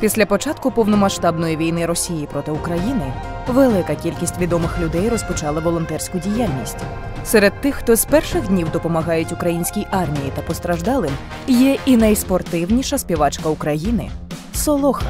Після початку повномасштабної війни Росії проти України велика кількість відомих людей розпочала волонтерську діяльність. Серед тих, хто з перших днів допомагають українській армії та постраждалим, є і найспортивніша співачка України – Солоха.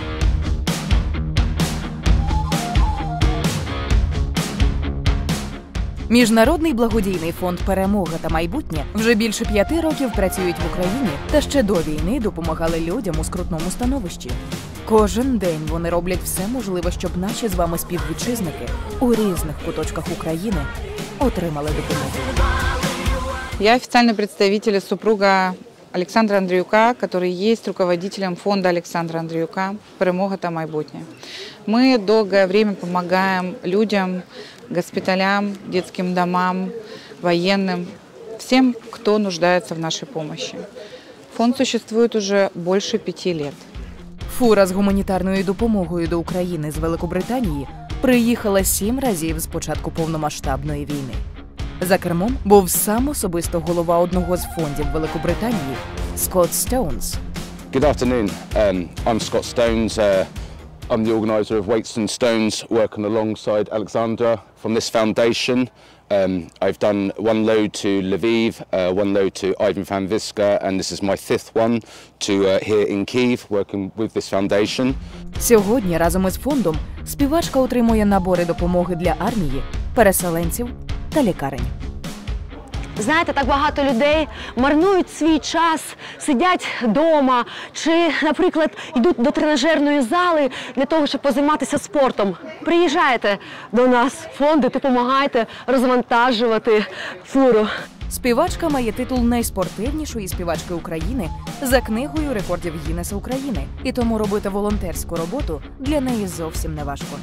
Міжнародний благодійний фонд «Перемога та майбутнє» вже більше 5 років працюють в Україні та ще до війни допомагали людям у скрутному становищі. Кожен день вони роблять все можливе, щоб наші з вами співвітчизники у різних куточках України отримали допомогу. Я официальный представитель супруга Александра Андріюка, который есть руководителем фонда Александра Андріюка «Перемога та майбутнє». Мы долгое время помогаем людям, госпиталям, детским домам, военным, всем, кто нуждается в нашей помощи. Фонд существует уже больше 5 лет. Фура з гуманітарною допомогою до України з Великобританії приїхала 7 разів з початку повномасштабної війни. За кермом був сам особисто голова одного з фондів Великобританії – Скотт Стоунс. Good afternoon. I'm Scott Stones. I'm the organiser of Weights and Stones, working alongside Alexandra from this foundation. I've done one load to Lviv, one load to Ivan Fandviska, and this is my 5th one to here in Kyiv, working with this foundation. Сьогодні разом із фондом співачка отримує набори допомоги для армії, переселенців та лікарень. Знаєте, так багато людей марнують свій час, сидять вдома чи, наприклад, йдуть до тренажерної зали для того, щоб позайматися спортом. Приїжджайте до нас в фонди, допомагайте розвантажувати фуру. Співачка має титул найспортивнішої співачки України за книгою рекордів Гіннеса України. І тому робити волонтерську роботу для неї зовсім не важко.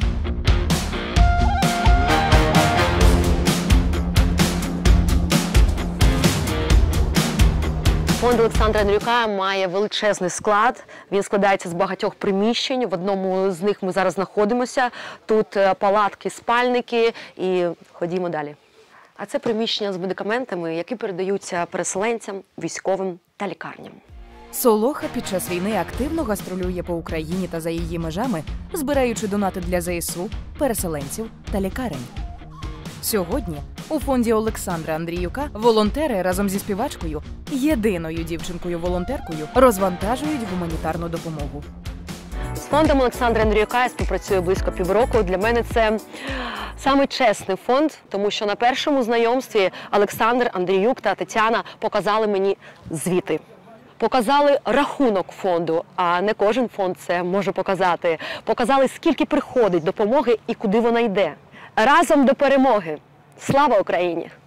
Фонд Олександра Андріюка має величезний склад. Він складається з багатьох приміщень. В одному з них ми зараз знаходимося. Тут палатки, спальники і ходімо далі. А це приміщення з медикаментами, які передаються переселенцям, військовим та лікарням. Солоха під час війни активно гастролює по Україні та за її межами, збираючи донати для ЗСУ, переселенців та лікарень. Сьогодні у фонді Олександра Андріюка волонтери разом зі співачкою, єдиною дівчинкою-волонтеркою, розвантажують гуманітарну допомогу. З фондом Олександра Андріюка я співпрацюю близько півроку. Для мене це саме чесний фонд, тому що на першому знайомстві Олександр Андріюк та Тетяна показали мені звіти. Показали рахунок фонду, а не кожен фонд це може показати. Показали, скільки приходить допомоги і куди вона йде. Разом до перемоги! Слава Україні!